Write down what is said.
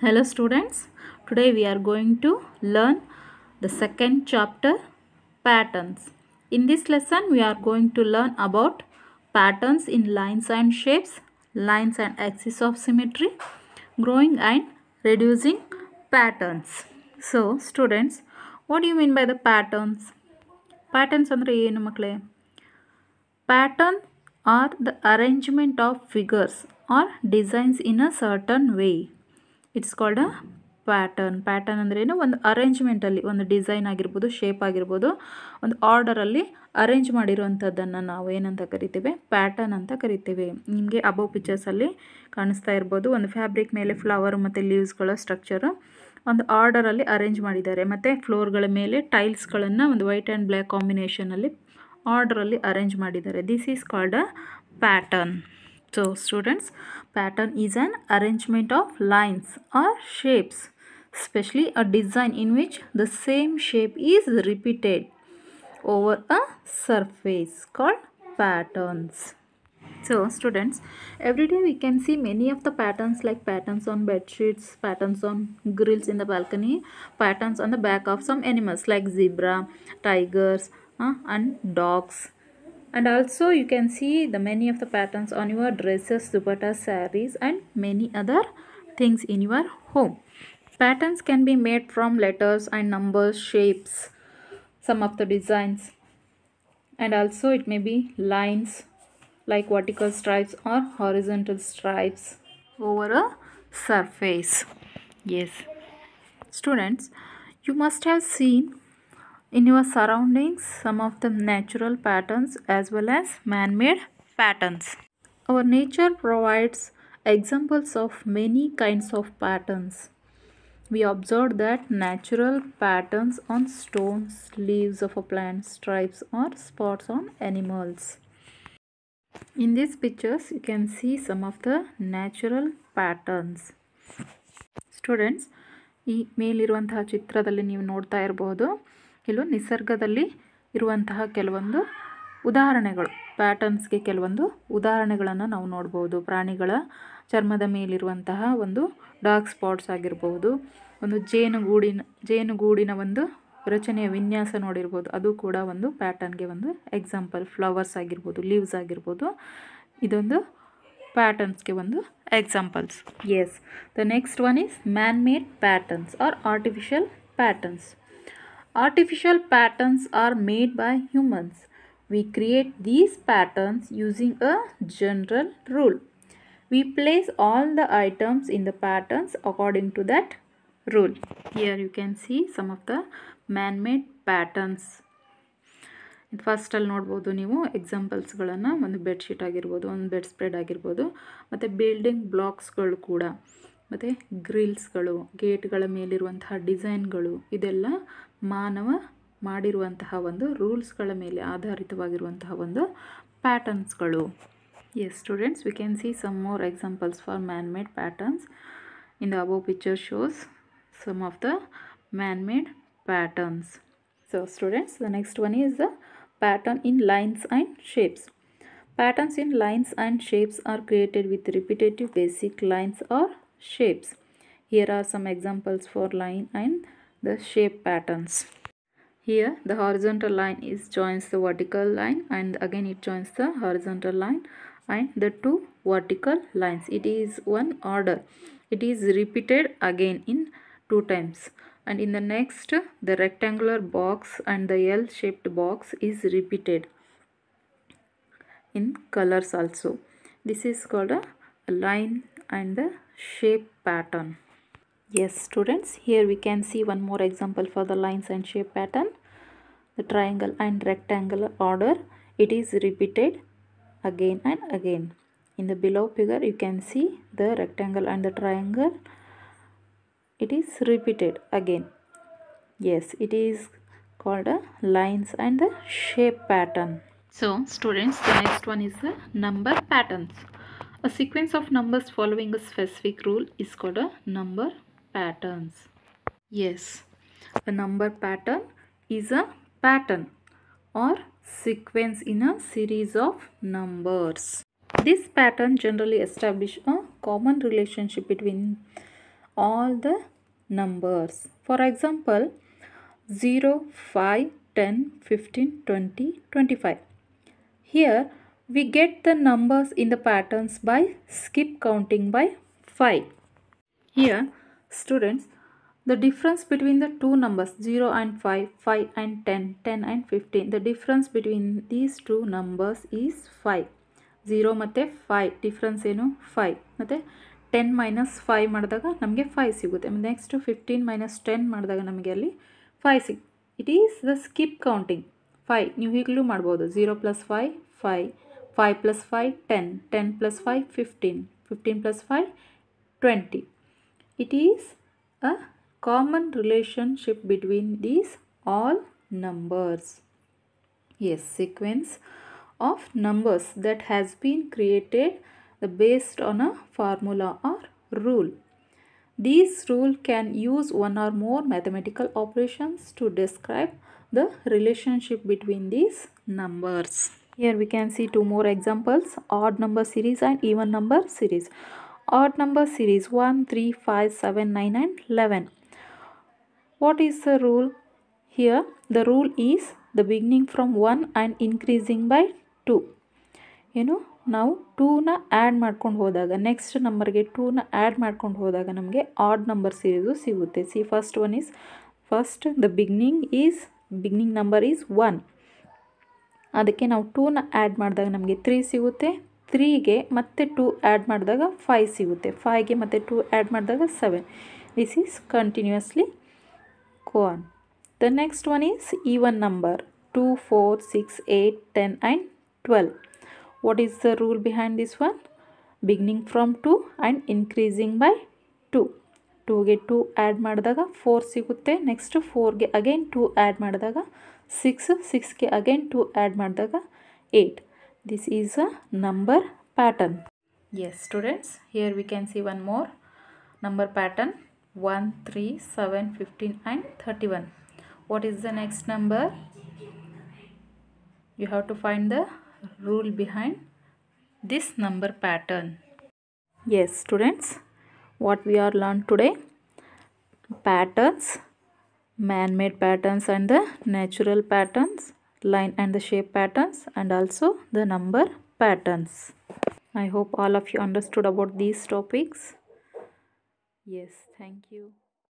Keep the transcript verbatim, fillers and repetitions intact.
Hello students, today we are going to learn the second chapter, patterns. In this lesson we are going to learn about patterns in lines and shapes, lines and axis of symmetry, growing and reducing patterns. So students, what do you mean by the patterns? Patterns andre ಏನು ಮಕ್ಕಳೇ? Pattern are the arrangement of figures or designs in a certain way. It's called a pattern. Pattern ಅಂದ್ರೆ ಏನು? ಒಂದು ಅರೇಂಜ್ಮೆಂಟಲ್ಲಿ ಒಂದು design ಆಗಿರ್ಬೋದು, shape ಆಗಿರ್ಬೋದು, ಒಂದು ಆರ್ಡರಲ್ಲಿ arrange ಮಾಡಿರುವಂಥದ್ದನ್ನು ನಾವು ಏನಂತ ಕರಿತೀವಿ? ಪ್ಯಾಟರ್ನ್ ಅಂತ ಕರಿತೀವಿ. ನಿಮಗೆ ಅಬೋವ್ ಪಿಕ್ಚರ್ಸಲ್ಲಿ ಕಾಣಿಸ್ತಾ ಇರ್ಬೋದು. ಒಂದು ಫ್ಯಾಬ್ರಿಕ್ ಮೇಲೆ ಫ್ಲವರ್ ಮತ್ತು ಲೀವ್ಸ್ಗಳ ಸ್ಟ್ರಕ್ಚರು ಒಂದು ಆರ್ಡರಲ್ಲಿ ಅರೇಂಜ್ ಮಾಡಿದ್ದಾರೆ. ಮತ್ತು ಫ್ಲೋರ್ಗಳ ಮೇಲೆ ಟೈಲ್ಸ್ಗಳನ್ನು ಒಂದು ವೈಟ್ ಆ್ಯಂಡ್ ಬ್ಲ್ಯಾಕ್ ಕಾಂಬಿನೇಷನಲ್ಲಿ ಆರ್ಡರಲ್ಲಿ ಅರೇಂಜ್ ಮಾಡಿದ್ದಾರೆ. This is called a pattern. So students, pattern is an arrangement of lines or shapes, especially a design in which the same shape is repeated over a surface called patterns. So students, every day we can see many of the patterns like patterns on bed sheets, patterns on grills in the balcony, patterns on the back of some animals like zebra, tigers uh, and dogs. And also you can see the many of the patterns on your dresses, dupattas, sarees and many other things in your home. Patterns can be made from letters and numbers, shapes, some of the designs, and also it may be lines like vertical stripes or horizontal stripes over a surface. Yes students, you must have seen in your surroundings some of the natural patterns as well as man-made patterns. Our nature provides examples of many kinds of patterns. We observe that natural patterns on stones, leaves of a plant, stripes or spots on animals. In these pictures you can see some of the natural patterns. Students, ಈ ಮೇಲಿರುವಂತಹ ಚಿತ್ರದಲ್ಲಿ ನೀವು ನೋಡ್ತಾ ಇರಬಹುದು, ಕೆಲವು ನಿಸರ್ಗದಲ್ಲಿ ಇರುವಂತಹ ಕೆಲವೊಂದು ಉದಾಹರಣೆಗಳು, ಪ್ಯಾಟರ್ನ್ಸ್ಗೆ ಕೆಲವೊಂದು ಉದಾಹರಣೆಗಳನ್ನು ನಾವು ನೋಡ್ಬೋದು. ಪ್ರಾಣಿಗಳ ಚರ್ಮದ ಮೇಲಿರುವಂತಹ ಒಂದು ಡಾರ್ಕ್ ಸ್ಪಾಟ್ಸ್ ಆಗಿರ್ಬೋದು, ಒಂದು ಜೇನುಗೂಡಿನ ಜೇನುಗೂಡಿನ ಒಂದು ರಚನೆಯ ವಿನ್ಯಾಸ ನೋಡಿರ್ಬೋದು, ಅದು ಕೂಡ ಒಂದು ಪ್ಯಾಟರ್ನ್ಗೆ ಒಂದು ಎಕ್ಸಾಂಪಲ್. ಫ್ಲವರ್ಸ್ ಆಗಿರ್ಬೋದು, ಲೀವ್ಸ್ ಆಗಿರ್ಬೋದು, ಇದೊಂದು ಪ್ಯಾಟರ್ನ್ಸ್ಗೆ ಒಂದು examples. Yes, the next one is man made patterns or artificial patterns. Artificial patterns are made by humans. We create these patterns using a general rule. We place all the items in the patterns according to that rule. Here you can see some of the man-made patterns. First ಅಲ್ಲಿ ನೋಡ್ಬೋದು ನೀವು ಎಕ್ಸಾಂಪಲ್ಸ್ಗಳನ್ನು. ಒಂದು bedsheet ಆಗಿರ್ಬೋದು, ಒಂದು bed spread ಆಗಿರ್ಬೋದು, ಮತ್ತು building ಬ್ಲಾಕ್ಸ್ಗಳು ಕೂಡ, ಮತ್ತು ಗ್ರಿಲ್ಸ್ಗಳು, ಗೇಟ್ಗಳ ಮೇಲಿರುವಂತಹ ಡಿಸೈನ್ಗಳು, ಇದೆಲ್ಲ ಮಾನವ ಮಾಡಿರುವಂತಹ ಒಂದು ರೂಲ್ಸ್ಗಳ ಮೇಲೆ ಆಧಾರಿತವಾಗಿರುವಂತಹ ಒಂದು ಪ್ಯಾಟರ್ನ್ಸ್ಗಳು. Yes students, we can see some more examples for man made patterns. In the above picture shows some of the man made patterns. So students, the next one is the pattern in lines and shapes. Patterns in lines and shapes are created with repetitive basic lines or shapes. Here are some examples for line and the shape patterns. Here the horizontal line is joins the vertical line, and again it joins the horizontal line and the two vertical lines. It is one order. It is repeated again in two times. And in the next, the rectangular box and the L-shaped box is repeated in colors also. This is called a, a line and the shape pattern. Yes students, here we can see one more example for the lines and shape pattern. The triangle and rectangular order, it is repeated again and again. In the below figure you can see the rectangle and the triangle, it is repeated again. Yes, it is called a lines and the shape pattern. So students, the next one is the number patterns. A sequence of numbers following a specific rule is called a number patterns. Yes, a number pattern is a pattern or sequence in a series of numbers. This pattern generally establishes a common relationship between all the numbers. For example, zero, five, ten, fifteen, twenty, twenty-five. Here we get the numbers in the patterns by skip counting by five. Here students, the difference between the two numbers zero and five, five and ten, ten and fifteen, the difference between these two numbers is five. zero ಮತ್ತು five difference ಏನು five ಮತ್ತು ten minus five ಮಾಡಿದಾಗ ನಮಗೆ five ಸಿಗುತ್ತೆ. Next fifteen minus ten ಮಾಡಿದಾಗ ನಮಗೆ ಅಲ್ಲಿ five ಸಿಗ್ it is the skip counting. five ನೀವು ಈಗಲೂ ಮಾಡ್ಬೋದು. zero plus five, five, five plus five, ten, ten plus five, fifteen, fifteen plus five, twenty. It is a common relationship between these all numbers. Yes, sequence of numbers that has been created based on a formula or rule. These rule can use one or more mathematical operations to describe the relationship between these numbers. Here we can see two more examples: odd number series and even number series. Odd number series one, three, five, seven, nine and eleven. What is the rule? Here the rule is the beginning from one and increasing by two. ಏನು ನಾವು ಟೂನ add ಮಾಡ್ಕೊಂಡು ಹೋದಾಗ next ನಂಬರ್ಗೆ ಟೂನ add ಮಾಡ್ಕೊಂಡು ಹೋದಾಗ ನಮಗೆ odd number series ಸಿಗುತ್ತೆ. See first one is first the beginning is beginning number is one. ಅದಕ್ಕೆ ನಾವು ಟೂನ ಆ್ಯಡ್ ಮಾಡಿದಾಗ ನಮಗೆ ತ್ರೀ ಸಿಗುತ್ತೆ. ತ್ರೀಗೆ ಮತ್ತೆ ಟೂ ಆ್ಯಡ್ ಮಾಡಿದಾಗ ಫೈವ್ ಸಿಗುತ್ತೆ. ಫೈವ್ಗೆ ಮತ್ತೆ ಟೂ ಆ್ಯಡ್ ಮಾಡಿದಾಗ seven. This is continuously go on. The next one is even number two, four, six, eight, ten and twelve. What is the rule behind this one? Beginning from two and increasing by two. two ಗೆ two add ಮಾಡಿದಾಗ four ಸಿಗುತ್ತೆ. Next ಫೋರ್ಗೆ again two add ಮಾಡಿದಾಗ six, ಸಿಕ್ಸ್ಗೆ again two add ಮಾಡಿದಾಗ eight. This is a number pattern. Yes students, here we can see one more number pattern. one, three, seven, fifteen and thirty-one. What is the next number? You have to find the rule behind this number pattern. Yes students, what we are learned today: patterns, man-made patterns and the natural patterns, line and the shape patterns, and also the number patterns. I hope all of you understood about these topics. Yes, thank you.